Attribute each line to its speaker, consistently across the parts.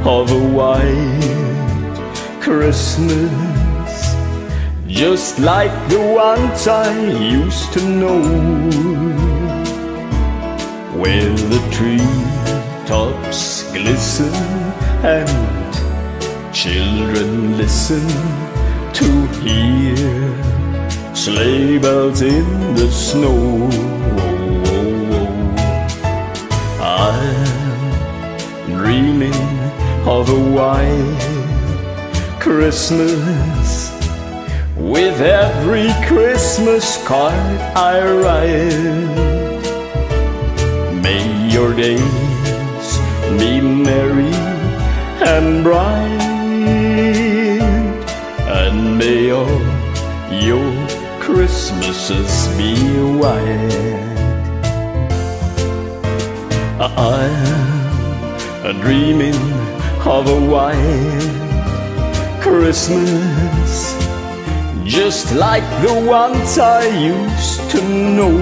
Speaker 1: of a white Christmas, just like the ones I used to know, where the treetops glisten and children listen to hear sleigh bells in the snow. I'm dreaming of a white Christmas, with every Christmas card I write. May your days be merry and bright, and may all your Christmases be white. I'm dreaming of a white Christmas, just like the ones I used to know,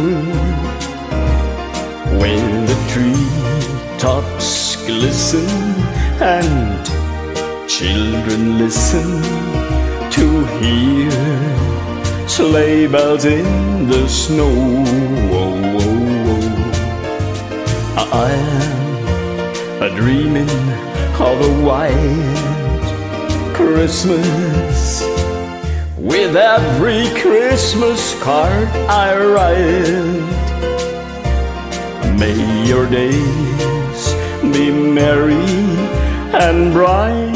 Speaker 1: when the treetops glisten and children listen to hear sleigh bells in the snow. I'm dreaming of a white Christmas, with every Christmas card I write. May your days be merry and bright,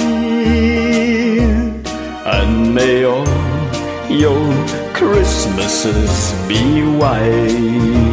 Speaker 1: and may all your Christmases be white.